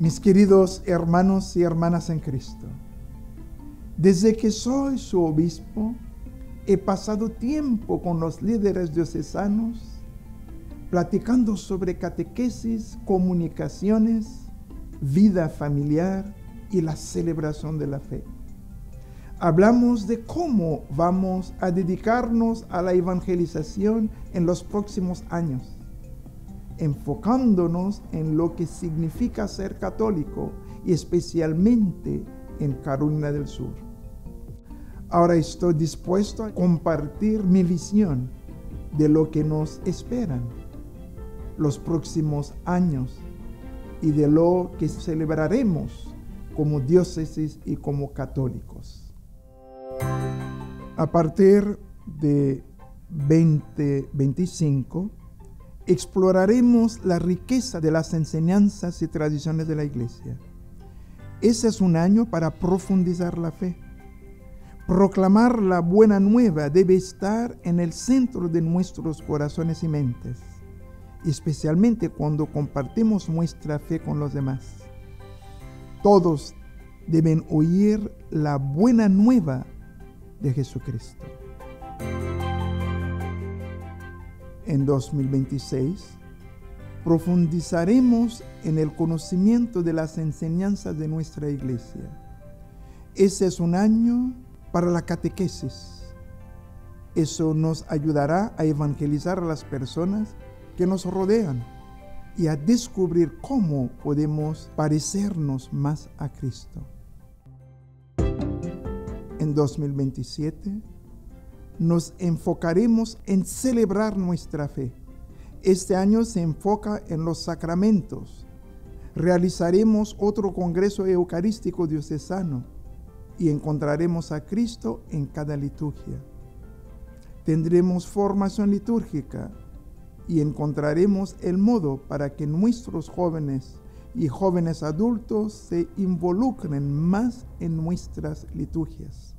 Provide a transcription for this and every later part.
Mis queridos hermanos y hermanas en Cristo, desde que soy su obispo, he pasado tiempo con los líderes diocesanos, platicando sobre catequesis, comunicaciones, vida familiar y la celebración de la fe. Hablamos de cómo vamos a dedicarnos a la evangelización en los próximos años, enfocándonos en lo que significa ser católico y especialmente en Carolina del Sur. Ahora estoy dispuesto a compartir mi visión de lo que nos esperan los próximos años y de lo que celebraremos como diócesis y como católicos. A partir de 2025, exploraremos la riqueza de las enseñanzas y tradiciones de la Iglesia. Ese es un año para profundizar la fe. Proclamar la buena nueva debe estar en el centro de nuestros corazones y mentes, especialmente cuando compartimos nuestra fe con los demás. Todos deben oír la buena nueva de Jesucristo. En 2026, profundizaremos en el conocimiento de las enseñanzas de nuestra Iglesia. Ese es un año para la catequesis. Eso nos ayudará a evangelizar a las personas que nos rodean y a descubrir cómo podemos parecernos más a Cristo. En 2027, nos enfocaremos en celebrar nuestra fe. Este año se enfoca en los sacramentos. Realizaremos otro congreso eucarístico diocesano y encontraremos a Cristo en cada liturgia. Tendremos formación litúrgica y encontraremos el modo para que nuestros jóvenes y jóvenes adultos se involucren más en nuestras liturgias.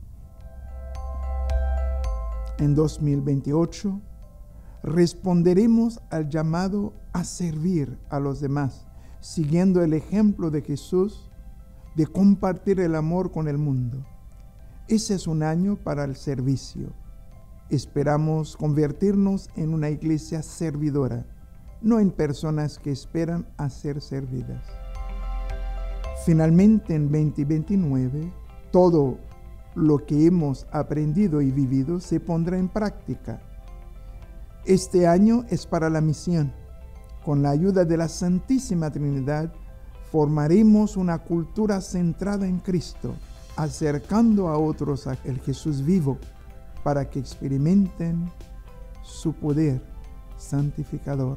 En 2028, responderemos al llamado a servir a los demás, siguiendo el ejemplo de Jesús de compartir el amor con el mundo. Ese es un año para el servicio. Esperamos convertirnos en una iglesia servidora, no en personas que esperan a ser servidas. Finalmente, en 2029, todo lo que hemos aprendido y vivido se pondrá en práctica. Este año es para la misión. Con la ayuda de la Santísima Trinidad, formaremos una cultura centrada en Cristo, acercando a otros a el Jesús vivo, para que experimenten su poder santificador.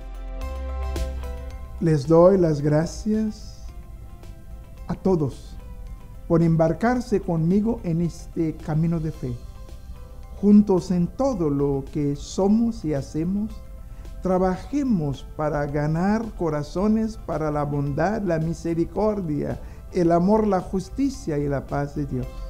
Les doy las gracias a todos por embarcarse conmigo en este camino de fe. Juntos en todo lo que somos y hacemos, trabajemos para ganar corazones para la bondad, la misericordia, el amor, la justicia y la paz de Dios.